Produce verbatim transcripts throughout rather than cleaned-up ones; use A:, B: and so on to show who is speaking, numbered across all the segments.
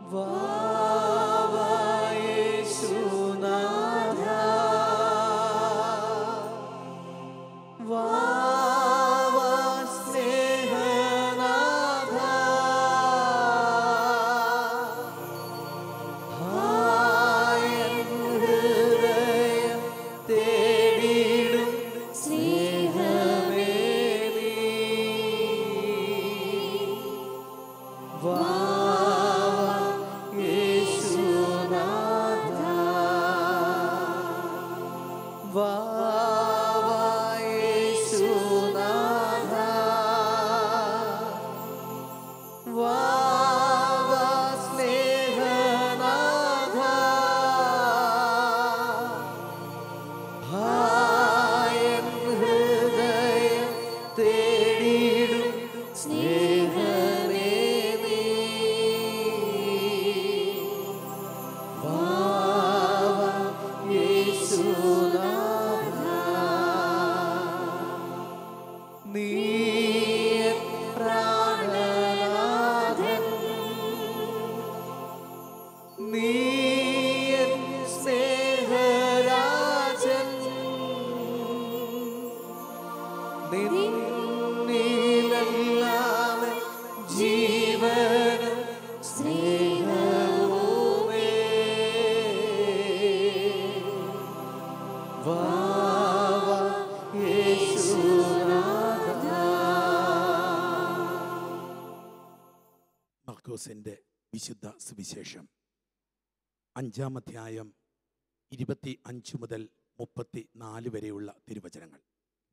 A: മർക്കോസിന്റെ വിശുദ്ധ സുവിശേഷം അഞ്ചാം അധ്യായം ഇരുപത്തി അഞ്ച് മുതൽ മുപ്പത്തി നാല് വരെയുള്ള തിരുവചനങ്ങൾ.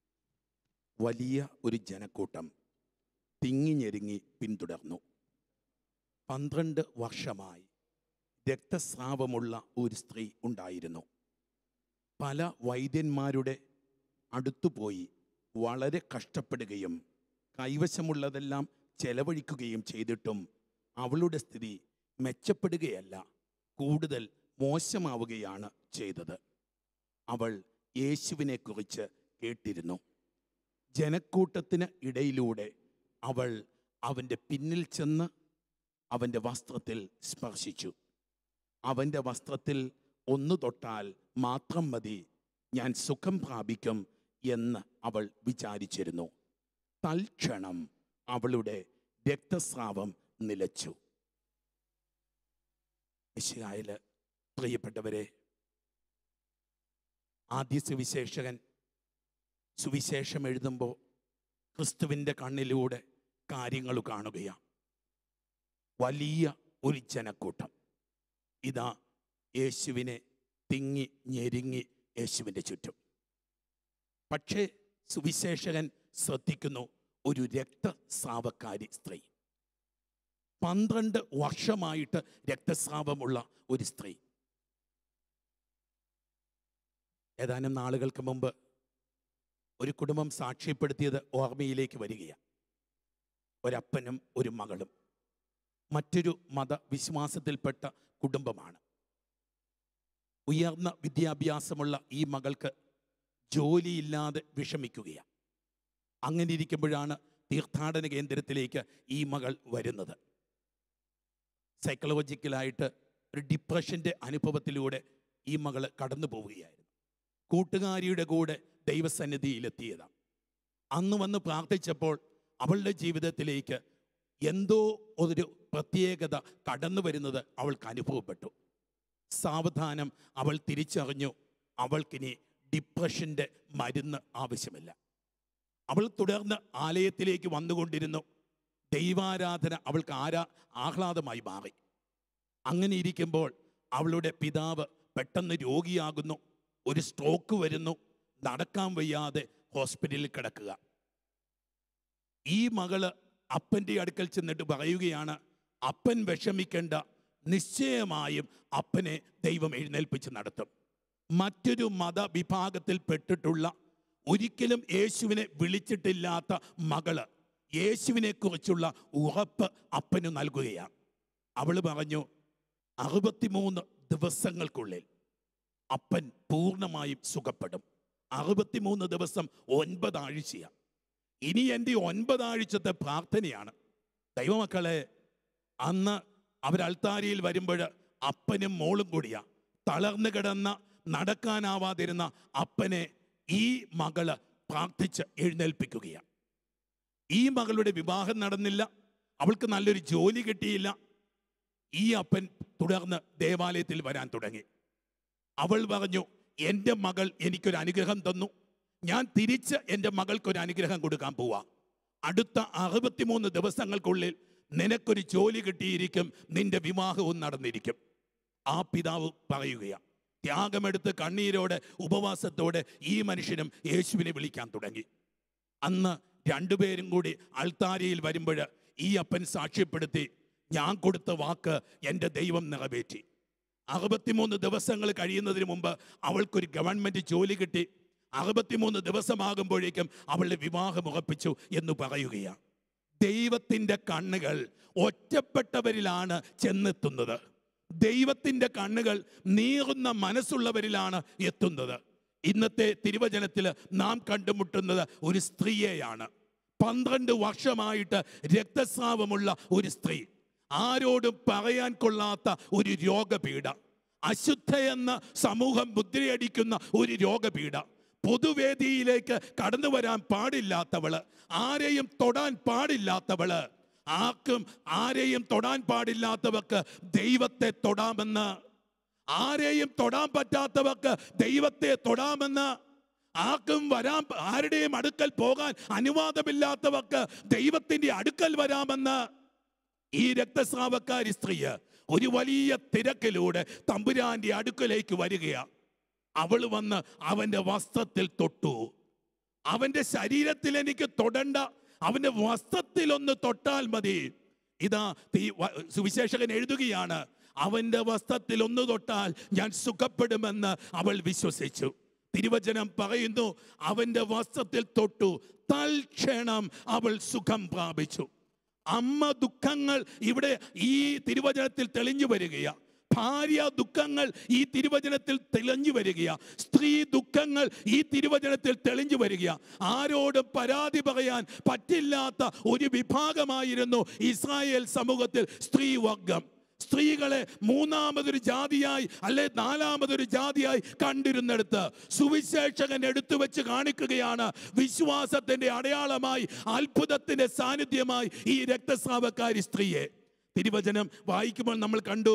A: വലിയ ഒരു ജനക്കൂട്ടം തിങ്ങിഞ്ഞെരുങ്ങി പിന്തുടർന്നു. പന്ത്രണ്ട് വർഷമായി രക്തസ്രാവമുള്ള ഒരു സ്ത്രീ ഉണ്ടായിരുന്നു. പല വൈദ്യന്മാരുടെ അടുത്തുപോയി വളരെ കഷ്ടപ്പെടുകയും കൈവശമുള്ളതെല്ലാം ചെലവഴിക്കുകയും ചെയ്തിട്ടും അവളുടെ സ്ഥിതി മെച്ചപ്പെടുകയല്ല, കൂടുതൽ മോശമാവുകയാണ് ചെയ്തത്. അവൾ യേശുവിനെക്കുറിച്ച് കേട്ടിരുന്നു. ജനക്കൂട്ടത്തിന് ഇടയിലൂടെ അവൾ അവൻ്റെ പിന്നിൽ ചെന്ന് അവൻ്റെ വസ്ത്രത്തിൽ സ്പർശിച്ചു. അവൻ്റെ വസ്ത്രത്തിൽ ഒന്നു തൊട്ടാൽ മാത്രം മതി, ഞാൻ സുഖം പ്രാപിക്കും എന്ന് അവൾ വിചാരിച്ചിരുന്നു. തൽക്ഷണം അവളുടെ രക്തസ്രാവം നിലച്ചു. മിശിഹായിൽ പ്രിയപ്പെട്ടവരെ, ആദ്യ സുവിശേഷകൻ സുവിശേഷം എഴുതുമ്പോൾ ക്രിസ്തുവിൻ്റെ കണ്ണിലൂടെ കാര്യങ്ങൾ കാണുകയാണ്. വലിയ ഒരു ജനക്കൂട്ടം ഇതാ യേശുവിനെ തിങ്ങി ഞെരുങ്ങി യേശുവിൻ്റെ ചുറ്റും. പക്ഷേ സുവിശേഷകൻ ശ്രദ്ധിക്കുന്നു, ഒരു രക്തസ്രാവക്കാരി സ്ത്രീ, പന്ത്രണ്ട് വർഷമായിട്ട് രക്തസ്രാവമുള്ള ഒരു സ്ത്രീ. ഏതാനും നാളുകൾക്ക് മുമ്പ് ഒരു കുടുംബം സാക്ഷ്യപ്പെടുത്തിയത് ഓർമ്മയിലേക്ക് വരികയാണ്. ഒരപ്പനും ഒരു മകളും, മറ്റൊരു മതവിശ്വാസത്തിൽപ്പെട്ട കുടുംബമാണ്. ഉയർന്ന വിദ്യാഭ്യാസമുള്ള ഈ മകൾക്ക് ജോലിയില്ലാതെ വിഷമിക്കുകയാണ്. അങ്ങനെ ഇരിക്കുമ്പോഴാണ് തീർത്ഥാടന കേന്ദ്രത്തിലേക്ക് ഈ മകൾ വരുന്നത്. സൈക്കോളജിക്കലായിട്ട് ഒരു ഡിപ്രഷൻ്റെ അനുഭവത്തിലൂടെ ഈ മകൾ കടന്നു പോവുകയായിരുന്നു. കൂട്ടുകാരിയുടെ കൂടെ ദൈവസന്നിധിയിലെത്തിയതാണ്. അന്ന് വന്ന് പ്രാർത്ഥിച്ചപ്പോൾ അവളുടെ ജീവിതത്തിലേക്ക് എന്തോ ഒരു പ്രത്യേകത കടന്നു വരുന്നത് അവൾക്ക് അനുഭവപ്പെട്ടു. സാവധാനം അവൾ തിരിച്ചറിഞ്ഞു, അവൾക്കിനി ഡിപ്രഷൻ്റെ മരുന്ന് ആവശ്യമില്ല. അവൾ തുടർന്ന് ആലയത്തിലേക്ക് വന്നുകൊണ്ടിരുന്നു. ദൈവാരാധന അവൾക്ക് ആരാ ആഹ്ലാദമായി മാറി. അങ്ങനെ ഇരിക്കുമ്പോൾ അവളുടെ പിതാവ് പെട്ടെന്ന് രോഗിയാകുന്നു. ഒരു സ്ട്രോക്ക് വരുന്നു. നടക്കാൻ വയ്യാതെ ഹോസ്പിറ്റലിൽ കിടക്കുക. ഈ മകള് അപ്പൻ്റെ അടുക്കൽ ചെന്നിട്ട് പറയുകയാണ്, അപ്പൻ വിഷമിക്കേണ്ട, നിശ്ചയമായും അപ്പനെ ദൈവം എഴുന്നേൽപ്പിച്ച് നടത്തും. മറ്റൊരു മതവിഭാഗത്തിൽ പെട്ടിട്ടുള്ള, ഒരിക്കലും യേശുവിനെ വിളിച്ചിട്ടില്ലാത്ത മകള് യേശുവിനെ കുറിച്ചുള്ള ഉറപ്പ് അപ്പന് നൽകുകയാണ്. അവൾ പറഞ്ഞു, അറുപത്തിമൂന്ന് ദിവസങ്ങൾക്കുള്ളിൽ അപ്പൻ പൂർണ്ണമായും സുഖപ്പെടും. അറുപത്തിമൂന്ന് ദിവസം ഒൻപതാഴ്ചയാണ്. ഇനി എൻ്റെ ഒൻപതാഴ്ചത്തെ പ്രാർത്ഥനയാണ്. ദൈവമക്കളെ, അന്ന് അവർ അൾത്താരയിൽ വരുമ്പോൾ അപ്പനും മോളും കൂടിയാ. തളർന്നു കിടന്ന നടക്കാനാവാതിരുന്ന അപ്പനെ ഈ മകള് പ്രാർത്ഥിച്ച് എഴുന്നേൽപ്പിക്കുകയാണ്. ഈ മകളുടെ വിവാഹം നടന്നില്ല, അവൾക്ക് നല്ലൊരു ജോലി കിട്ടിയില്ല. ഈ അപ്പൻ തുടർന്ന് ദേവാലയത്തിൽ വരാൻ തുടങ്ങി. അവൾ പറഞ്ഞു, എൻ്റെ മകൾ എനിക്കൊരു അനുഗ്രഹം തന്നു, ഞാൻ തിരിച്ച് എൻ്റെ മകൾക്കൊരു അനുഗ്രഹം കൊടുക്കാൻ പോവാ. അടുത്ത അറുപത്തിമൂന്ന് ദിവസങ്ങൾക്കുള്ളിൽ നിനക്കൊരു ജോലി കിട്ടിയിരിക്കും, നിന്റെ വിവാഹവും നടന്നിരിക്കും. ആ പിതാവ് പറയുകയാണ്. ത്യാഗമെടുത്ത് കണ്ണീരോടെ ഉപവാസത്തോടെ ഈ മനുഷ്യനും യേശുവിനെ വിളിക്കാൻ തുടങ്ങി. അന്ന് രണ്ടുപേരും കൂടി അൾത്താരയിൽ വരുമ്പോൾ ഈ അപ്പൻ സാക്ഷ്യപ്പെടുത്തി, ഞാൻ കൊടുത്ത വാക്ക് എൻ്റെ ദൈവം നിറവേറ്റി. അറുപത്തിമൂന്ന് ദിവസങ്ങൾ കഴിയുന്നതിന് മുമ്പ് അവൾക്കൊരു ഗവൺമെൻറ് ജോലി കിട്ടി. അറുപത്തിമൂന്ന് ദിവസമാകുമ്പോഴേക്കും അവളുടെ വിവാഹം ഉറപ്പിച്ചു എന്ന് പറയുകയാണ്. ദൈവത്തിൻ്റെ കണ്ണുകൾ ഒറ്റപ്പെട്ടവരിലാണ് ചെന്നെത്തുന്നത്. ദൈവത്തിൻ്റെ കണ്ണുകൾ നീറുന്ന മനസ്സുള്ളവരിലാണ് എത്തുന്നത്. ഇന്നത്തെ തിരുവചനത്തിൽ നാം കണ്ടുമുട്ടുന്നത് ഒരു സ്ത്രീയെയാണ്. പന്ത്രണ്ട് വർഷമായിട്ട് രക്തസ്രാവമുള്ള ഒരു സ്ത്രീ, ആരോടും പറയാൻ കൊള്ളാത്ത ഒരു രോഗപീഠ, അശുദ്ധയെന്ന സമൂഹം മുദ്രയടിക്കുന്ന ഒരു രോഗപീഠ, പൊതുവേദിയിലേക്ക് കടന്നു വരാൻ പാടില്ലാത്തവള്, ആരെയും തൊടാൻ പാടില്ലാത്തവള്, ആർക്കും ആരെയും തൊടാൻ പാടില്ലാത്തവർക്ക് ദൈവത്തെ തൊടാമെന്ന്, ആരെയും തൊടാൻ പറ്റാത്തവർക്ക് ദൈവത്തെ തൊടാമെന്ന്, ആർക്കും വരാൻ ആരുടെയും അടുക്കൽ പോകാൻ അനുവാദമില്ലാത്തവർക്ക് ദൈവത്തിന്റെ അടുക്കൽ വരാമെന്ന് ഈ രക്തസ്രാവക്കാരി സ്ത്രീ ഒരു വലിയ തിരക്കിലൂടെ തമ്പുരാന്റെ അടുക്കലേക്ക് വരികയാണ്. അവൾ വന്ന് അവന്റെ വസ്ത്രത്തിൽ തൊട്ടു. അവന്റെ ശരീരത്തിൽ എനിക്ക് തൊടണ്ട, അവന്റെ വസ്ത്രത്തിൽ ഒന്ന് തൊട്ടാൽ മതി. ഇതാ സുവിശേഷകൻ എഴുതുകയാണ്, അവന്റെ വസ്ത്രത്തിൽ ഒന്ന് തൊട്ടാൽ ഞാൻ സുഖപ്പെടുമെന്ന് അവൾ വിശ്വസിച്ചു. തിരുവചനം പറയുന്നു, അവന്റെ വസ്ത്രത്തിൽ തൊട്ടു, തൽക്ഷണം അവൾ സുഖം പ്രാപിച്ചു. അമ്മ ദുഃഖങ്ങൾ ഇവിടെ ഈ തിരുവചനത്തിൽ തെളിഞ്ഞു വരികയാണ്. ഭാര്യ ദുഃഖങ്ങൾ ഈ തിരുവചനത്തിൽ തെളിഞ്ഞു വരികയാണ്. സ്ത്രീ ദുഃഖങ്ങൾ ഈ തിരുവചനത്തിൽ തെളിഞ്ഞു വരികയാണ്. ആരോടും പരാതി പറയാൻ പറ്റില്ലാത്ത ഒരു വിഭാഗമായിരുന്നു ഇസ്രായേൽ സമൂഹത്തിൽ സ്ത്രീ വർഗം. സ്ത്രീകളെ മൂന്നാമതൊരു ജാതിയായി അല്ലെ നാലാമതൊരു ജാതിയായി കണ്ടിരുന്നിടത്ത് സുവിശേഷകൻ എടുത്തു വെച്ച് കാണിക്കുകയാണ് വിശ്വാസത്തിന്റെ അടയാളമായി, അത്ഭുതത്തിന്റെ സാന്നിധ്യമായി ഈ രക്തസ്രാവക്കാരി സ്ത്രീയെ. തിരുവചനം വായിക്കുമ്പോൾ നമ്മൾ കണ്ടു,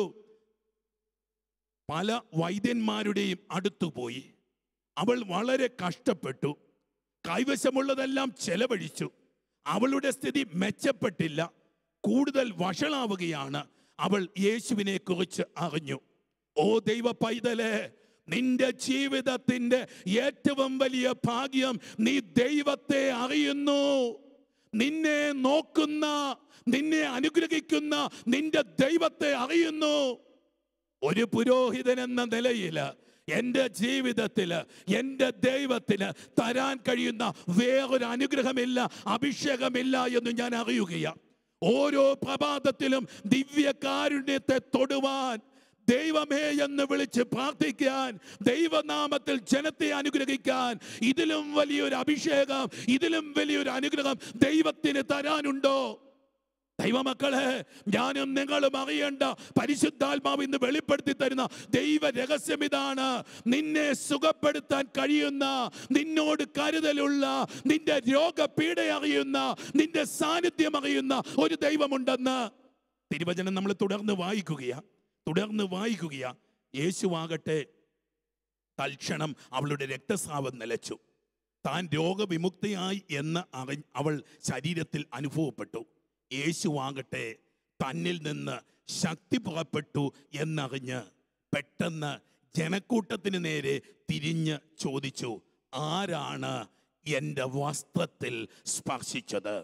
A: പല വൈദ്യന്മാരുടെയും അടുത്തു പോയി. അവൾ വളരെ കഷ്ടപ്പെട്ടു, കൈവശമുള്ളതെല്ലാം ചെലവഴിച്ചു. അവളുടെ സ്ഥിതി മെച്ചപ്പെട്ടില്ല, കൂടുതൽ വഷളാവുകയാണ്. അവൾ യേശുവിനെ കുറിച്ച് അറിഞ്ഞു. ഓ ദൈവ പൈതലേ, നിന്റെ ജീവിതത്തിന്റെ ഏറ്റവും വലിയ ഭാഗ്യം നീ ദൈവത്തെ അറിയുന്നു. നിന്നെ നോക്കുന്ന, നിന്നെ അനുഗ്രഹിക്കുന്ന നിന്റെ ദൈവത്തെ അറിയുന്നു. ഒരു പുരോഹിതൻ എന്ന നിലയിൽ എൻ്റെ ജീവിതത്തിൽ എൻ്റെ ദൈവത്തിന് തരാൻ കഴിയുന്ന വേറൊരു അനുഗ്രഹമില്ല, അഭിഷേകമില്ല എന്ന് ഞാൻ അറിയുകയാണ്. ഓരോ പ്രഭാതത്തിലും ദിവ്യകാരുണ്യത്തെ തൊടുവാൻ, ദൈവമേ എന്ന് വിളിച്ച് പ്രാർത്ഥിക്കാൻ, ദൈവനാമത്തിൽ ജനത്തെ അനുഗ്രഹിക്കാൻ, ഇതിലും വലിയൊരു അഭിഷേകം, ഇതിലും വലിയൊരു അനുഗ്രഹം ദൈവത്തിന് തരാനുണ്ടോ? ദൈവമക്കളെ, ഞാനും നിങ്ങളും അറിയേണ്ട പരിശുദ്ധാത്മാവ് ഇന്ന് വെളിപ്പെടുത്തി തരുന്ന ദൈവ രഹസ്യം ഇതാണ്. നിന്നെ സുഖപ്പെടുത്താൻ കഴിയുന്ന, നിന്നോട് കരുതലുള്ള, നിന്റെ രോഗപീഡ അറിയുന്ന, നിന്റെ സാന്നിധ്യം അറിയുന്ന ഒരു ദൈവമുണ്ടെന്ന്. തിരുവചനം നമ്മൾ തുടർന്ന് വായിക്കുകയാ തുടർന്ന് വായിക്കുകയാ യേശുവാകട്ടെ തൽക്ഷണം അവളുടെ രക്തസ്രാവം നിലച്ചു. താൻ രോഗവിമുക്തിയായി എന്ന് അറി അവൾ ശരീരത്തിൽ അനുഭവപ്പെട്ടു. യേശുവാകട്ടെ തന്നിൽ നിന്ന് ശക്തി പുറപ്പെട്ടു എന്നറിഞ്ഞ് പെട്ടെന്ന് ജനക്കൂട്ടത്തിന് നേരെ തിരിഞ്ഞ് ചോദിച്ചു, ആരാണ് എൻ്റെ വസ്ത്രത്തിൽ സ്പർശിച്ചത്?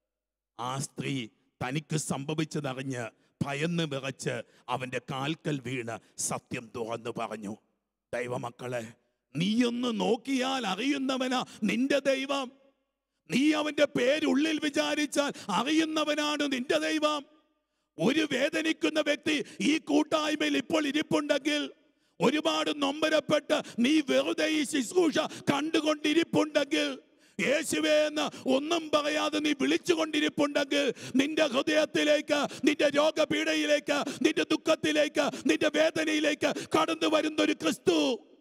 A: ആ സ്ത്രീ തനിക്ക് സംഭവിച്ചതറിഞ്ഞ് ഭയന്ന് വിറച്ച് അവൻ്റെ കാൽക്കൽ വീണ് സത്യം തുറന്നു പറഞ്ഞു. ദൈവമക്കളെ, നീയൊന്ന് നോക്കിയാൽ അറിയുന്നവനാ നിന്റെ ദൈവം. നീ അവന്റെ പേരുള്ളിൽ വിചാരിച്ചാൽ അറിയുന്നവനാണ് നിന്റെ ദൈവം. ഒരു വേദനിക്കുന്ന വ്യക്തി ഈ കൂട്ടായ്മയിൽ ഇപ്പോൾ ഇരിപ്പുണ്ടെങ്കിൽ, ഒരുപാട് നൊമ്പരപ്പെട്ട് നീ വെറുതെ ഈ ശുശ്രൂഷ കണ്ടുകൊണ്ടിരിപ്പുണ്ടെങ്കിൽ, യേശുവേ എന്ന് ഒന്നും പറയാതെ നീ വിളിച്ചുകൊണ്ടിരിപ്പുണ്ടെങ്കിൽ നിന്റെ ഹൃദയത്തിലേക്ക്, നിന്റെ രോഗപീഠയിലേക്ക്, നിന്റെ ദുഃഖത്തിലേക്ക്, നിന്റെ വേദനയിലേക്ക് കടന്നു വരുന്ന ഒരു ക്രിസ്തു,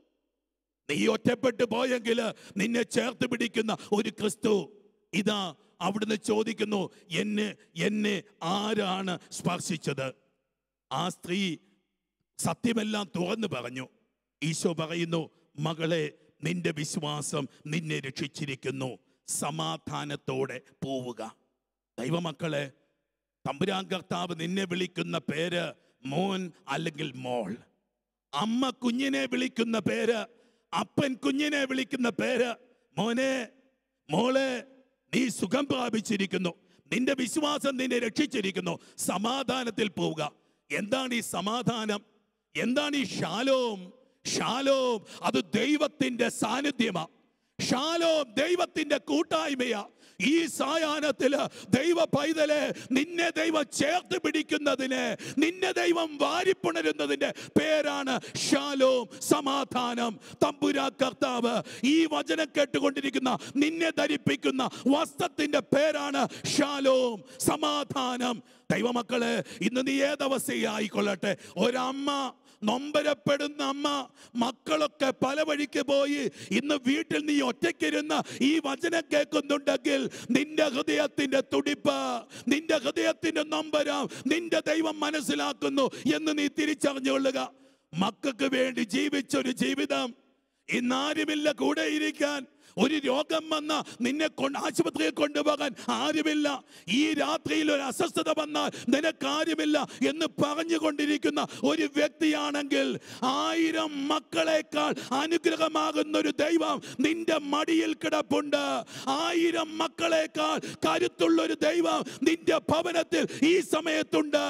A: നീ ഒറ്റപ്പെട്ടു പോയെങ്കിൽ നിന്നെ ചേർത്ത് പിടിക്കുന്ന ഒരു ക്രിസ്തു, ഇതാ അവിടുന്ന് ചോദിക്കുന്നു, എന്നെ എന്നെ ആരാണ് സ്പർശിച്ചത്? ആ സ്ത്രീ സത്യമെല്ലാം തുറന്നു പറഞ്ഞു. ഈശോ പറയുന്നു, മകളെ, നിന്റെ വിശ്വാസം നിന്നെ രക്ഷിച്ചിരിക്കുന്നു, സമാധാനത്തോടെ പോവുക. ദൈവമക്കളെ, തമ്പുരാൻ കർത്താവ് നിന്നെ വിളിക്കുന്ന പേര് മോൻ അല്ലെങ്കിൽ മോൾ. അമ്മ കുഞ്ഞിനെ വിളിക്കുന്ന പേര്, അപ്പൻ കുഞ്ഞിനെ വിളിക്കുന്ന പേര് മോനെ, മോളെ, നീ സുഖം പ്രാപിച്ചിരിക്കുന്നു, നിന്റെ വിശ്വാസം നിന്നെ രക്ഷിച്ചിരിക്കുന്നു, സമാധാനത്തിൽ പോവുക. എന്താണ് ഈ സമാധാനം? എന്താണ് ഈ ഷാലോം? ഷാലോം അത് ദൈവത്തിന്റെ സാന്നിധ്യമാ. ഷാലോം ദൈവത്തിന്റെ കൂട്ടായ്മയാ. ഈ സായാഹ്നത്തില് ദൈവ പൈതലെ, നിന്നെ ദൈവം ചേർത്ത് പിടിക്കുന്നതിന്, നിന്നെ ദൈവം വാരിപ്പുണരുന്നതിന്റെ പേരാണ് ഷാലോം, സമാധാനം. തമ്പുരാ കർത്താവ് ഈ വചനം കേട്ടുകൊണ്ടിരിക്കുന്ന നിന്നെ ധരിപ്പിക്കുന്ന വസ്ത്രത്തിന്റെ പേരാണ് ഷാലോം, സമാധാനം. ദൈവമക്കളെ, ഇന്ന് നീ ഏതവസ്ഥയായിക്കൊള്ളട്ടെ, ഒരമ്മ, നൊമ്പരപ്പെടുന്ന അമ്മ, മക്കളൊക്കെ പല വഴിക്ക് പോയി ഇന്ന് വീട്ടിൽ നീ ഒറ്റയ്ക്കിരുന്ന് ഈ വചനം കേൾക്കുന്നുണ്ടെങ്കിൽ നിന്റെ ഹൃദയത്തിന്റെ തുടിപ്പ്, നിന്റെ ഹൃദയത്തിന്റെ നൊമ്പരം നിന്റെ ദൈവം മനസ്സിലാക്കുന്നു എന്ന് നീ തിരിച്ചറിഞ്ഞുകൊള്ളുക. മക്കൾക്ക് വേണ്ടി ജീവിച്ചൊരു ജീവിതം, ഇന്നാരുമില്ല കൂടെ ഇരിക്കാൻ. ഒരു രോഗം വന്ന നിന്നെ കൊണ്ട് ആശുപത്രിയിൽ കൊണ്ടുപോകാൻ ആരുമില്ല. ഈ രാത്രിയിൽ ഒരു അസ്വസ്ഥത വന്നാൽ നിനക്കാരുമില്ല എന്ന് പറഞ്ഞുകൊണ്ടിരിക്കുന്ന ഒരു വ്യക്തിയാണെങ്കിൽ, ആയിരം മക്കളെക്കാൾ അനുഗ്രഹമാകുന്ന ഒരു ദൈവം നിന്റെ മടിയിൽ കിടപ്പുണ്ട്. ആയിരം മക്കളെക്കാൾ കരുത്തുള്ള ഒരു ദൈവം നിന്റെ ഭവനത്തിൽ ഈ സമയത്തുണ്ട്.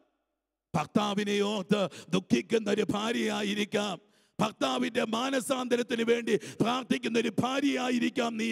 A: ഭർത്താവിനെ ഓർത്ത് ദുഃഖിക്കുന്ന ഒരു ഭാര്യയായിരിക്കാം, ഭർത്താവിന്റെ മാനസാന്തരത്തിന് വേണ്ടി പ്രാർത്ഥിക്കുന്ന ഒരു ഭാര്യയായിരിക്കാം നീ.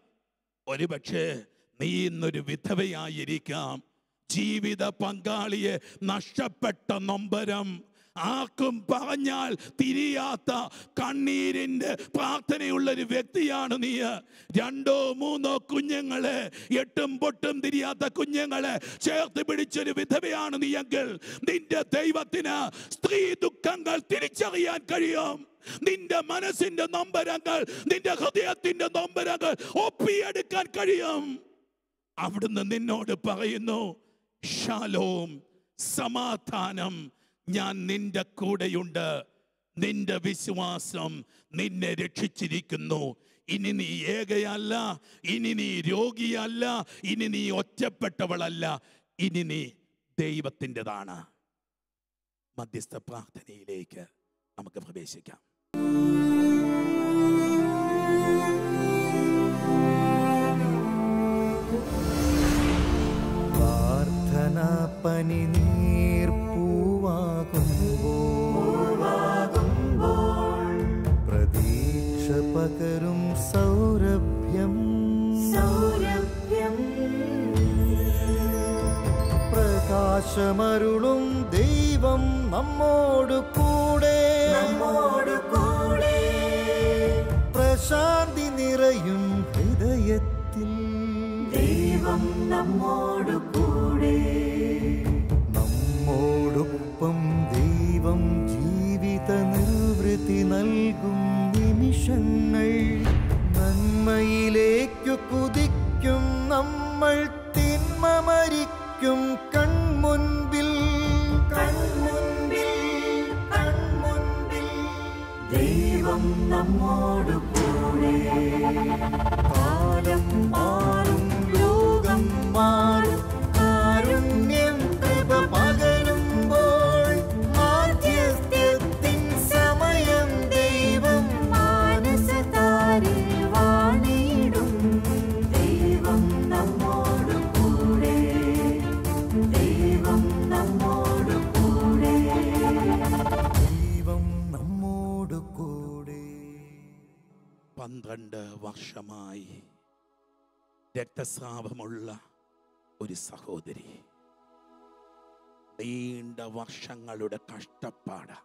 A: ഒരുപക്ഷെ നീ ഇന്നൊരു വിധവയായിരിക്കാം. ജീവിത പങ്കാളിയെ നഷ്ടപ്പെട്ട നൊമ്പരം, ആർക്കും പറഞ്ഞാൽ തിരിയാത്ത കണ്ണീരിന്റെ പ്രാർത്ഥനയുള്ളൊരു വ്യക്തിയാണ് നീ. രണ്ടോ മൂന്നോ കുഞ്ഞുങ്ങളെ, എട്ടും പൊട്ടും തിരിയാത്ത കുഞ്ഞുങ്ങളെ ചേർത്ത് പിടിച്ചൊരു വിധവയാണ് നീയെങ്കിൽ നിന്റെ ദൈവത്തിന് സ്ത്രീ ദുഃഖങ്ങൾ തിരിച്ചറിയാൻ കഴിയും. നിന്റെ മനസ്സിന്റെ നൊമ്പരങ്ങൾ, നിന്റെ ഹൃദയത്തിന്റെ നൊമ്പരങ്ങൾ ഒപ്പിയെടുക്കാൻ കഴിയും. അവിടുന്ന് നിന്നോട് പറയുന്നു, ഷാലോം, സമാധാനം, ഞാൻ നിന്റെ കൂടെയുണ്ട്, നിന്റെ വിശ്വാസം നിന്നെ രക്ഷിച്ചിരിക്കുന്നു. ഇനി നീ ഏകയല്ല, ഇനി നീ രോഗിയല്ല, ഇനി നീ ഒറ്റപ്പെട്ടവളല്ല, ഇനി നീ ദൈവത്തിൻ്റെതാണ്. മധ്യസ്ഥ പ്രാർത്ഥനയിലേക്ക് നമുക്ക് പ്രവേശിക്കാം.
B: പ്രാർത്ഥന പനിനീർ പൂവാകുമ്പോൾ പ്രതീക്ഷ പകരും സൗരഭ്യം, സൗരഭ്യം പ്രകാശമരുളും ദൈവം നമ്മോട് കൂടെ, നമ്മോട് കൂടെ പ്രശാന്തി നിറയും ഹൃദയത്തിൽ ദൈവം നമ്മോട് കൂടെ. നമ്മോടൊപ്പം ദൈവം ജീവിത നിർവൃത്തി നൽകും നിമിഷങ്ങൾ. നന്മയിലേക്കു കുതിക്കും നമ്മൾ, തിന്മ മരിക്കും കൺമുൻപിൽ, കൺമുൻപിൽ, കൺമുൻപിൽ ദൈവം നമ്മോട് കൂടെ. കാലം മാറും, ലോകം മാറും, കാരുണ്യം കൃപ പകരുമ്പോൾ മാധ്യസ്ഥ്യത്തിൻ സമയം ദൈവം മാനസതാരിൽ വാണിടും. ദൈവം നമ്മോട് കൂടെ, ദൈവം നമ്മോട് കൂടെ, ദൈവം നമ്മോട് കൂടെ.
A: പന്ത്രണ്ട് വർഷമായി രക്തസ്രാവമുള്ള ഒരു സഹോദരി, നീണ്ട വർഷങ്ങളുടെ കഷ്ടപ്പാട്,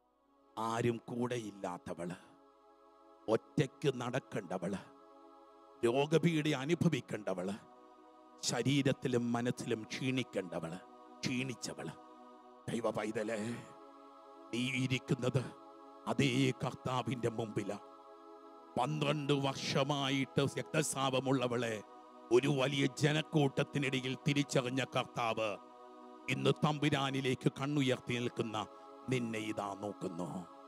A: ആരും കൂടെയില്ലാത്തവള്, ഒറ്റയ്ക്ക് നടക്കേണ്ടവള്, രോഗപീഠ അനുഭവിക്കേണ്ടവള്, ശരീരത്തിലും മനസ്സിലും ക്ഷീണിക്കേണ്ടവള്, ക്ഷീണിച്ചവള്. ദൈവ പൈതലേ, നീ ഇരിക്കുന്നത് അതേ കർത്താവിന്റെ മുമ്പില. പന്ത്രണ്ട് വർഷമായിട്ട് രക്തസ്രാവമുള്ളവളെ ഒരു വലിയ ജനക്കൂട്ടത്തിനിടയിൽ തിരിച്ചറിഞ്ഞ കർത്താവ് ഇന്ന് തമ്പുരാനിലേക്ക് കണ്ണുയർത്തി നിൽക്കുന്ന നിന്നെ ഇതാ നോക്കുന്നു.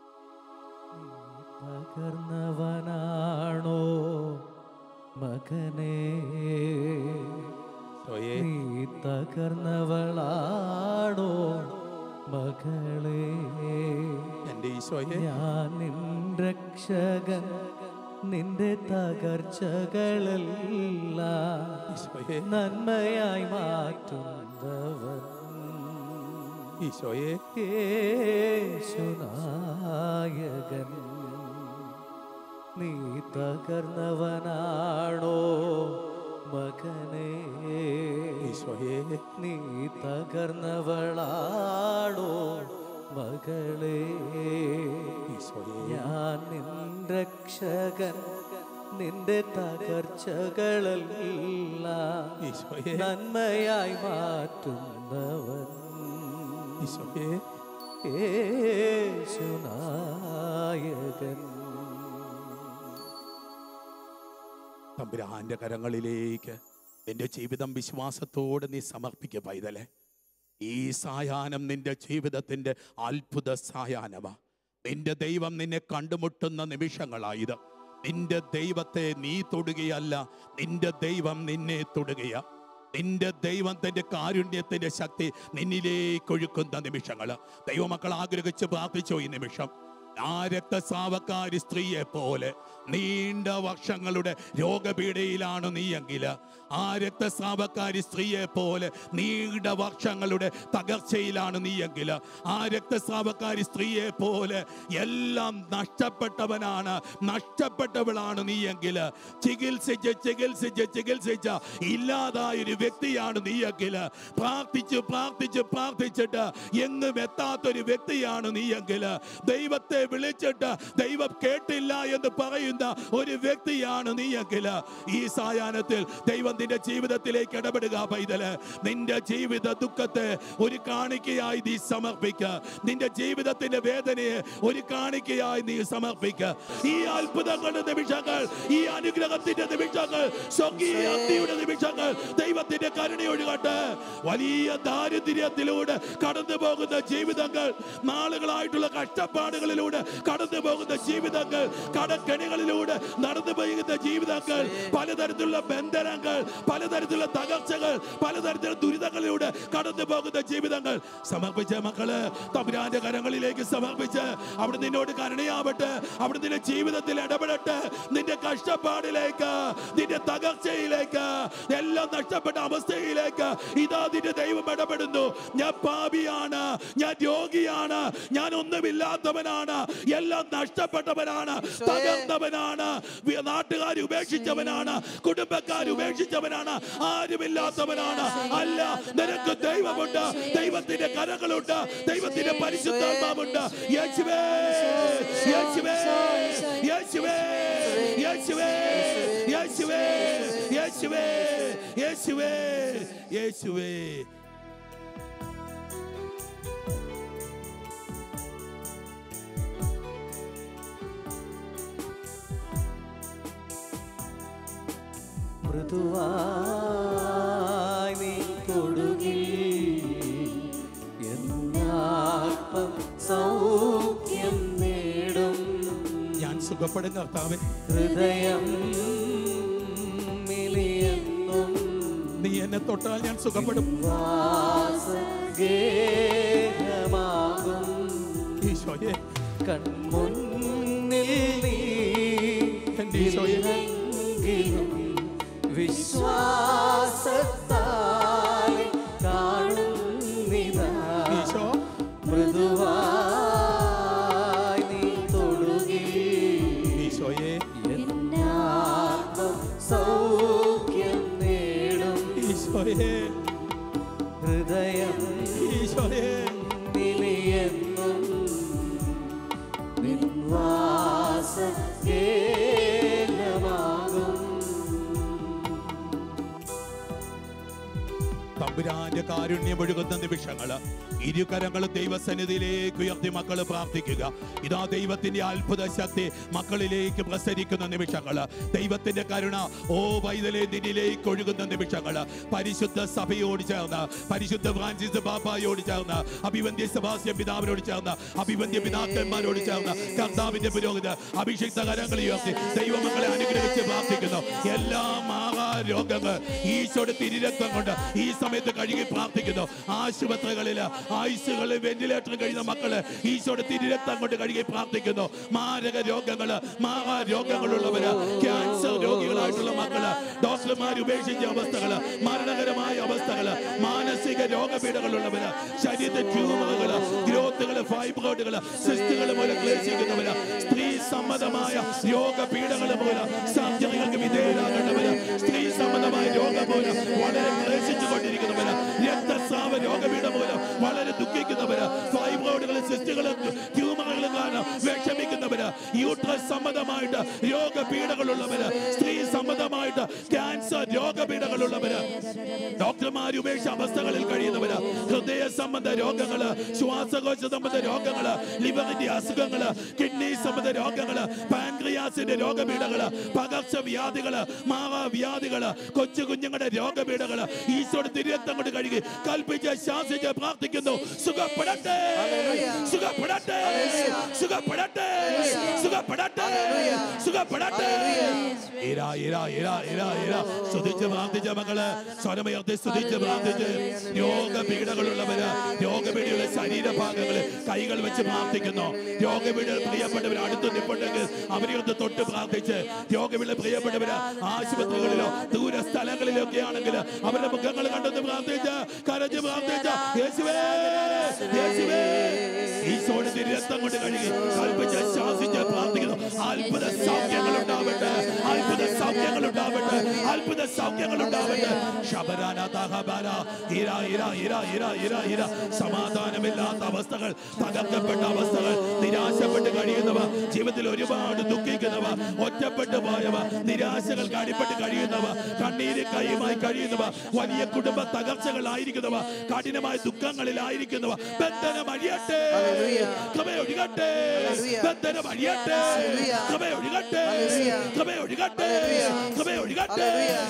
C: തകർന്നവനാണോ മകനേ, നീ തകർന്നവളാണോ മകളേ,
A: എന്റെ ഈശോയെ,
C: ഞാൻ നിൻ രക്ഷകൻ, നിന്റെ തകർച്ചകളെല്ലാം നന്മയായി മാറ്റുന്നവൻ
A: ഈശോയെ,
C: യേശുനായകൻ. നീ തകർന്നവനാണോ മകനേ,
A: ഈശോയെ,
C: നീ തകർന്നവളാണോ മകളേ,
A: ഈശോയെ,
C: ഞാൻ നിൻ രക്ഷകൻ, നിന്റെ തകർച്ചകളെല്ലാം
A: ഈശോയെ,
C: നന്മയായി മാറ്റുന്നവൻ
A: ഈശോയെ,
C: യേശുനായകൻ.
A: തമ്പുരാന്റെ കരങ്ങളിലേക്ക് നിന്റെ ജീവിതം വിശ്വാസത്തോടെ നീ സമർപ്പിക്കുക പൈതലെ. ഈ സായാഹ്നം നിന്റെ ജീവിതത്തിന്റെ അത്ഭുത സായാഹ്നമാ. നിന്റെ ദൈവം നിന്നെ കണ്ടുമുട്ടുന്ന നിമിഷങ്ങളായത്. നിന്റെ ദൈവത്തെ നീ തൊടുകയല്ല, നിന്റെ ദൈവം നിന്നെ തൊടുകയാ. നിന്റെ ദൈവത്തിന്റെ കാരുണ്യത്തിന്റെ ശക്തി നിന്നിലേക്ക് ഒഴുക്കുന്ന നിമിഷങ്ങള് ദൈവമക്കൾ ആഗ്രഹിച്ച് പ്രാർത്ഥിച്ചോ. ഈ നിമിഷം ആ രക്തസ്രാവക്കാരി സ്ത്രീയെ പോലെ നീണ്ട വർഷങ്ങളുടെ രോഗപീഠയിലാണ് നീയെങ്കിൽ, ആ രക്തസ്രാവക്കാരി സ്ത്രീയെ പോലെ നീണ്ട വർഷങ്ങളുടെ തകർച്ചയിലാണ് നീയെങ്കിൽ, ആ രക്തസ്രാവക്കാരി സ്ത്രീയെ പോലെ എല്ലാം നഷ്ടപ്പെട്ടവനാണ്, നഷ്ടപ്പെട്ടവളാണ് നീയെങ്കിൽ, ചികിത്സിച്ച് ചികിത്സിച്ച് ചികിത്സിച്ച ഇല്ലാതായൊരു വ്യക്തിയാണ് നീയെങ്കിൽ, പ്രാർത്ഥിച്ച് പ്രാർത്ഥിച്ച് പ്രാർത്ഥിച്ചിട്ട് എങ്ങും എത്താത്തൊരു വ്യക്തിയാണ് നീയെങ്കിൽ, ദൈവത്തെ വിളിച്ചിട്ട് ദൈവം കേട്ടില്ല എന്ന് പറയുന്ന ഒരു വ്യക്തിയാണ് നീയെങ്കിൽ, ഈ സായാഹ്നത്തിൽ ദൈവം നിന്റെ ജീവിതത്തിലേക്ക് ഇടപെടുക പൈതല്. നിന്റെ ജീവിത ദുഃഖത്തെ ഒരു കാണിക്കയായി നീ സമർപ്പിക്ക. നിന്റെ ജീവിതത്തിന്റെ വേദനയെ ഒരു കാണിക്കയായി നീ സമർപ്പിക്ക. ഈ അത്ഭുതങ്ങളുടെ നിമിഷങ്ങൾ, ഈ അനുഗ്രഹത്തിന്റെ നിമിഷങ്ങൾ, സ്വർഗീയയുടെ നിമിഷങ്ങൾ ദൈവത്തിന്റെ കരുണയൊഴുകട്ടെ. വലിയ ദാരിദ്ര്യത്തിലൂടെ കടന്നു പോകുന്ന ജീവിതങ്ങൾ, നാളുകളായിട്ടുള്ള കഷ്ടപ്പാടുകളിലൂടെ കടന്നു പോകുന്ന ജീവിതങ്ങൾ, കടക്കെണികളിലൂടെ നടന്നു പോകുന്ന ജീവിതങ്ങൾ, പലതരത്തിലുള്ള ബന്ധനങ്ങൾ, പലതരത്തിലുള്ള തകർച്ചകൾ, പലതരത്തിലുള്ള ദുരിതങ്ങളിലൂടെ കടന്നു പോകുന്ന ജീവിതങ്ങൾ സമർപ്പിച്ച മക്കള് തമ്പുരാന്റെ കരങ്ങളിലേക്ക് സമർപ്പിച്ച് അവിടെ നിന്നോട് കരുണയാവട്ടെ. അവിടെ നിന്റെ ജീവിതത്തിൽ ഇടപെടട്ടെ. നിന്റെ കഷ്ടപ്പാടിലേക്ക്, നിന്റെ തകർച്ചയിലേക്ക്, എല്ലാം നഷ്ടപ്പെട്ട അവസ്ഥയിലേക്ക് ഇതാ നിന്റെ ദൈവം ഇടപെടുന്നു. ഞാൻ പാപിയാണ്, ഞാൻ രോഗിയാണ്, ഞാൻ ഒന്നുമില്ലാത്തവനാണ്, എല്ലാം നഷ്ടപ്പെട്ടവനാണ്, തകർന്നവനാണ്, നാട്ടുകാർ ഉപേക്ഷിച്ചവനാണ്, കുടുംബക്കാർ ഉപേക്ഷിച്ചവനാണ്, ആരുമില്ലാത്തവനാണ്. അല്ല, നിനക്ക് ദൈവമുണ്ട്, ദൈവത്തിന്റെ കരങ്ങളുണ്ട്, ദൈവത്തിന്റെ പരിശുദ്ധാത്മാവുണ്ട്. യേശുവേ, യേശുവേ, യേശുവേ, യേശുവേ, യേശുവേ, യേശുവേ, യേശുവേ, യേശുവേ.
C: മൃദുവായി നീ തൊടുകിൽ എന്നാത്മം സൗഖ്യം നേടും.
A: ഞാൻ സുഖപ്പെടും കർത്താവേ.
C: ഹൃദയം മിലിയെന്നും
A: നീ എന്നെ തൊട്ടാൽ ഞാൻ സുഖപ്പെടും.
C: വാസഗേഹമാകും
A: ഈശോയെ,
C: കൺമുന്നിൽ നീ
A: എന്റെ ഈശോയെ,
C: വിശ്വാസത്താലെ കാണുന്നിതാ.
A: ഈശോ,
C: മൃദുവായി നീ തൊടുകിൽ
A: ഈശോയെ,
C: എന്നാത്മം സൗഖ്യം നേടും.
A: ഈശോയെ,
C: ഹൃദയം
A: ഈശോയെ,
C: നിലയെന്നും നിൻവാസഗേഹമാകും.
A: തമ്പുരാന്റെ കാരുണ്യം ഒഴുകുന്ന നിമിഷങ്ങള് ഇരുകരങ്ങൾ ദൈവസന്നിധിയിലേക്ക് ഉയർത്തി മക്കള് പ്രാർത്ഥിക്കുക. ഇതാ ദൈവത്തിന്റെ അത്ഭുത ശക്തി മക്കളിലേക്ക് പ്രസരിക്കുന്ന നിമിഷങ്ങള്. ദൈവത്തിന്റെ കരുണ ഓ വൈതലേ നിന്നിലേക്ക് ഒഴുകുന്ന നിമിഷങ്ങള്. പരിശുദ്ധ സഭയോട് ചേർന്ന്, പരിശുദ്ധ ഫ്രാൻസിസ് ബാബായോട് ചേർന്ന്, അഭിവന്ദ്യ സെബാസ്റ്റ്യൻ പിതാവിനോട് ചേർന്ന്, അഭിവന്ദ്യ പിതാക്കന്മാരോട് ചേർന്ന് കർത്താവിന്റെ പുരോഹിത അഭിഷിക്ത കരങ്ങൾ ഉയർത്തി ദൈവമക്കളെ അനുഗ്രഹിച്ച് പ്രാർത്ഥിക്കുന്നു. എല്ലാ മാറാ രോഗങ്ങൾ ഈശോയുടെ തിരുരക്തം കൊണ്ട് ഈ സമയത്ത് കഴുകി പ്രാർത്ഥിക്കുന്നു. ആശുപത്രികളില് ആയുസുകളിൽ വെന്റിലേറ്റർ കഴിയുന്ന മക്കള് ഈശോയുടെ തിരുരക്തം കൊണ്ട് കഴുകി പ്രാർത്ഥിക്കുന്നു. മാരക രോഗങ്ങള്, മാറാ രോഗങ്ങളുള്ളവര്, ക്യാൻസർ രോഗികളായിട്ടുള്ള മക്കള്, ഡോക്ടർമാർ ഉപേക്ഷിച്ച അവസ്ഥകള്, മരണകരമായ അവസ്ഥകള്, മാനസിക രോഗപീഠകളുള്ളവര്, ശരീര ട്യൂമറുകള്, ഗ്രോത്തുകള്, ഫൈബ്രോയിഡുകള്, സിസ്റ്റുകള് മൂലം ക്ലേശിക്കുന്നവര്, സ്ത്രീ സംബന്ധമായ രോഗപീഠകള് മൂലം സർജറികൾക്ക് വിധേയരാകേണ്ടവര്, സ്ത്രീ സംബന്ധമായ രോഗം മൂലം വളരെ ക്ലേശിച്ചു കൊണ്ടിരിക്കുന്നവര്, രക്തസ്രാവ രോഗപീഠം മൂലം വളരെ ദുഃഖിക്കുന്നവര്, ഫൈബ്രോയിഡുകളും സിസ്റ്റുകളും ട്യൂമറുകളും കാരണം വിഷമിക്കുന്നവര്, യൂട്രസ് സംബന്ധമായിട്ട് രോഗപീഠകളുള്ളവര്, സ്ത്രീ സംബന്ധമായിട്ട് ക്യാൻസർ രോഗപീഠകളുള്ളവര്, ഡോക്ടർമാർ ഉപേക്ഷ അവസ്ഥകളിൽ കഴിയുന്നവര്, ഹൃദയ സംബന്ധ രോഗങ്ങള്, ശ്വാസകോശ സംബന്ധ രോഗങ്ങള്, ലിവറിന്റെ അസുഖങ്ങള്, കിഡ്നി സംബന്ധ രോഗങ്ങള്, പാൻക്രിയാസിന്റെ രോഗപീഠകള്, പകർച്ചവ്യാധികള്, മാവാവ്യാധികള്, കൊച്ചു കുഞ്ഞുങ്ങളുടെ രോഗപീഠകള് ഈശോയുടെ തിരുരക്തം കൊണ്ട് കഴുകി കൽപ്പിച്ച് ശാസിച്ച് പ്രാർത്ഥിക്കുന്നു. സുഖപ്പെടട്ടെ, സുഖപ്പെടട്ടെ, സുഖപ്പെടട്ടെ, സുഖപ്പെടട്ടെ, സുഖപ്പെടട്ടെ. ഇരാ ഇരാ ഇരാ ഇരാ ഇരാ സ്തുതിച്ച് പ്രാർത്ഥിച്ച മക്കള് സ്വരമുയർത്തി സ്തുതിച്ച് പ്രാർത്ഥിച്ച് രോഗപീഠകളുള്ളവര്, രോഗപീഠയുള്ള ശരീരഭാഗങ്ങളിൽ കൈകൾ വെച്ച് പ്രാർത്ഥിക്കുന്നു. രോഗപീഠ പ്രിയപ്പെട്ടവർ അടുത്ത് നിൽപ്പുണ്ടെങ്കിൽ അവരെയൊന്ന് തൊട്ട് പ്രാർത്ഥിച്ച്, രോഗപീഠ പ്രിയപ്പെട്ടവര് ആശുപത്രികളിലോ ദൂര സ്ഥലങ്ങളിലൊക്കെ ആണെങ്കിൽ അവരുടെ മുഖങ്ങൾ കണ്ടെന്ന് പ്രാർത്ഥിച്ച് കരഞ്ഞ് പ്രാർത്ഥിച്ച യേശുവേ, യേശുവേ, ഈശോയുടെ തിരുരക്തം കൊണ്ട് കഴുകി കൽപ്പിച്ച് ശാസിച്ച് പ്രാർത്ഥിക്കുന്നു. അത്ഭുത സൗഖ്യങ്ങൾ ഉണ്ടാവട്ടെ, അത്ഭുത സൗഖ്യങ്ങൾ ഉണ്ടാവട്ടെ, അത്ഭുത സൗഖ്യങ്ങൾ ഉണ്ടാവട്ടെ. സമാധാനമില്ലാത്ത അവസ്ഥകൾ, തകർക്കപ്പെട്ട അവസ്ഥകൾ, നിരാശപ്പെട്ട് കഴിയുന്നവ, ജീവിതത്തിൽ ഒരുപാട് ദുഃഖിക്കുന്നവ, ഒറ്റപ്പെട്ടു പോയവ, നിരാശകൾക്ക് അടിപ്പെട്ട് കഴിയുന്നവ, കണ്ണീര് കൈയുമായി കഴിയുന്നവ, വലിയ കുടുംബ തകർച്ചകളായിരിക്കുന്നവ, കഠിനമായ ദുഃഖങ്ങളിലായിരിക്കുന്നവ, ബന്ധനം അഴിയട്ടെ, കൃപയൊഴുകട്ടെ, ബന്ധനം അഴിയട്ടെ, കൃപയൊഴുകട്ടെ, കൃപയൊഴുകട്ടെ, കൃപയൊഴുകട്ടെ.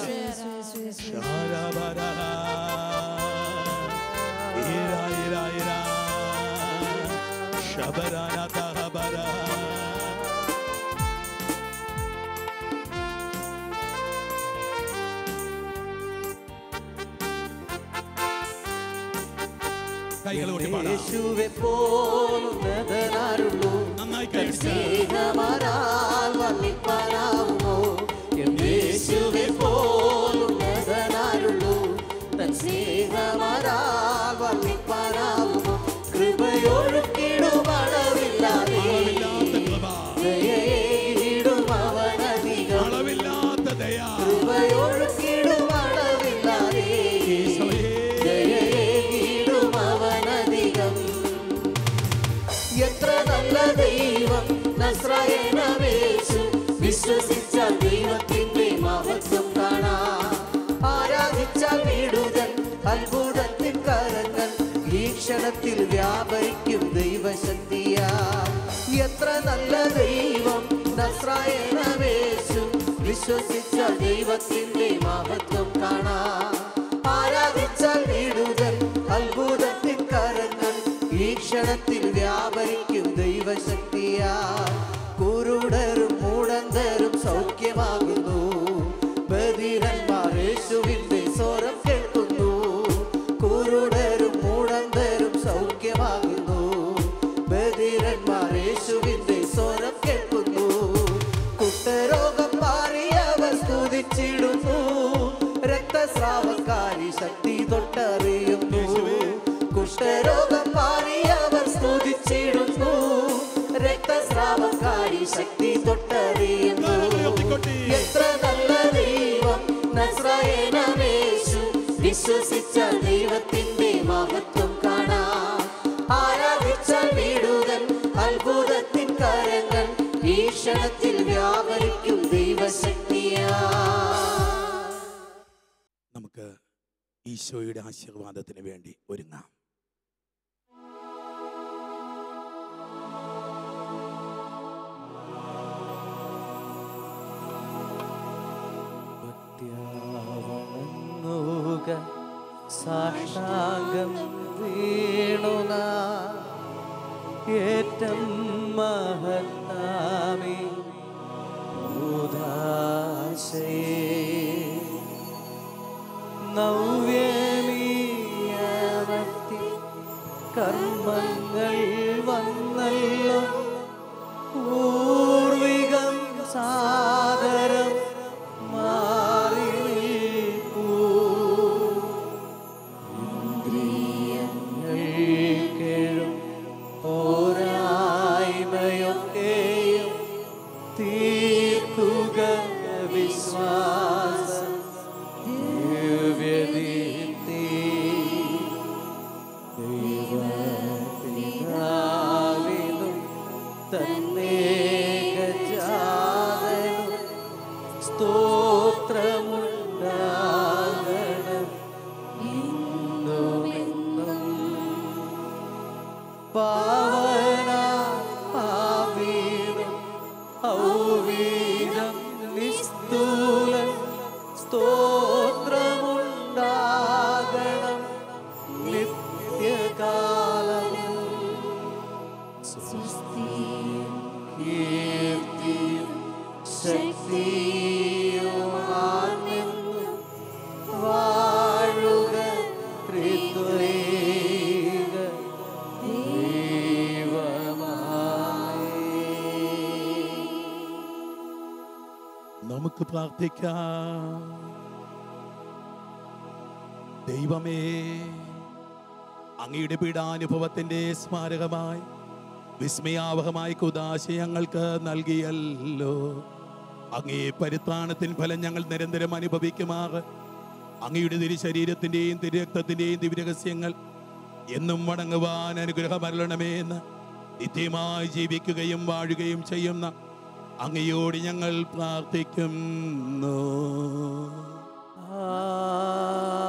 C: യേശുവെ പോലുള്ളതാരുള്ളൂ, സ്നേഹമാരാൽ വർണ്ണിപ്പാനാവുമോ? യേശുവെ പോലുള്ളതാരുള്ളൂ, തൻ സ്നേഹമാരാൽ വർണ്ണിപ്പാനാവുമോ? കൃപയൊഴുക്കിടും അളവില്ലാതെ, ദയയിടും അവനധികം, അളവില്ലാത്ത ദയ, കൃപയൊഴുക്കിടും അളവില്ലാതെ, ദയയിടും അവനധികം. എത്ര നല്ല ദൈവം നസ്രായനവേശു, വിശ്വസിച്ചാൽ ദൈവത്തിന്റെ മഹത്വം കാണാം. ആരാധിച്ചാൽ വിടുതൽ, അത്ഭുതത്തിൻ കരങ്ങൾ ഈ ക്ഷണത്തിൽ വ്യാപരിക്കും ദൈവശക്തിയാ. എത്ര നല്ല ദൈവം നസ്രായനവേശു, വിശ്വസിച്ചാൽ ദൈവത്തിന്റെ മഹത്വം കാണാം. ആരാധിച്ചാൽ വിടുതൽ, അത്ഭുതത്തിൻ കരങ്ങൾ ഈ ക്ഷണത്തിൽ വ്യാപരിക്കും ദൈവശക്തിയാ. കുരുടരും മൂടന്തരും സൗഖ്യമാകുന്നു, ബധിരന്മാർ യേശുവിന്റെ സ്വരം കേൾക്കുന്നു. കുരുടരും മൂടന്തരും സൗഖ്യമാകുന്നു, ബധിരന്മാർ യേശുവിന്റെ സ്വരം കേൾക്കുന്നു. കുഷ്ഠരോഗം മാറിയവർ സ്തുതിച്ചിടുന്നു, രക്തസ്രാവക്കാരി ശക്തി തൊട്ടറിയുന്നു. കുഷ്ഠരോഗം മാറിയവർ സ്തുതിച്ചിടുന്നു, രക്തസ്രാവക്കാരി ശക്തി തൊട്ടറിയുന്നു. എത്ര നല്ല ദൈവം നസ്രായനവേശു, വിശ്വസിച്ചാൽ ദൈവത്തിന്റെ മഹത്വം കാണാം. ആരാധിച്ചാൽ വിടുതൽ, അത്ഭുതത്തിൻ കരങ്ങൾ ഈ ക്ഷണത്തിൽ വ്യാപരിക്കും ദൈവശക്തിയാ.
A: നമുക്ക് ഈശോയുടെ ആശീർവാദത്തിന് വേണ്ടി ഒരുങ്ങാം.
C: സാഷ്ടാംഗം വീണുന ഏറ്റം മഹത്താമി ഉദാശയേ നവ്യമീയവത്തി കർമ്മങ്ങൾ വന്നല്ലോ പൂർവികം സാദരം മാറി നിൽപ്പൂ ഇന്ദ്രിയങ്ങൾ കേഴും പോരായ്മയൊക്കെയും തീർക്കുക വിശ്വാസം ദിവ്യദീപ്തി ദൈവപിതാവിനും തന്നേകജാതനും സ്തോത്രമുണ്ടാകണം ഇന്നുമെന്നും. പാവന പാവീനം ഔവീനം നിസ്തൂലൻ സ്തോത്രമുണ്ടാകണം നിത്യകാലം. സ്തുതിയും കീർത്തിയും ശക്തിയുമാർന്നെന്നും വാഴുക ത്രിത്വൈക ദൈവമായി.
A: നമുക്ക് പ്രാർത്ഥിക്കാം. ദൈവമേ, അങ്ങയുടെ പീഡാനുഭവത്തിന്റെ സ്മാരകമായി വിസ്മയാവഹമായ കുദാശ ഞങ്ങൾക്ക് നൽകിയല്ലോ. അങ്ങേ പരിത്രാണത്തിൻ ഫലം ഞങ്ങൾ നിരന്തരം അനുഭവിക്കുമാറ് അങ്ങയുടെ തിരുശരീരത്തിന്റെയും തിരുരക്തത്തിന്റെയും ദിവ്യരഹസ്യങ്ങൾ എന്നും വണങ്ങുവാൻ അനുഗ്രഹമരുളണമേ എന്ന് നിത്യമായി ജീവിക്കുകയും വാഴുകയും ചെയ്യുന്ന അങ്ങയോട് ഞങ്ങൾ പ്രാർത്ഥിക്കുന്നു.
C: ആ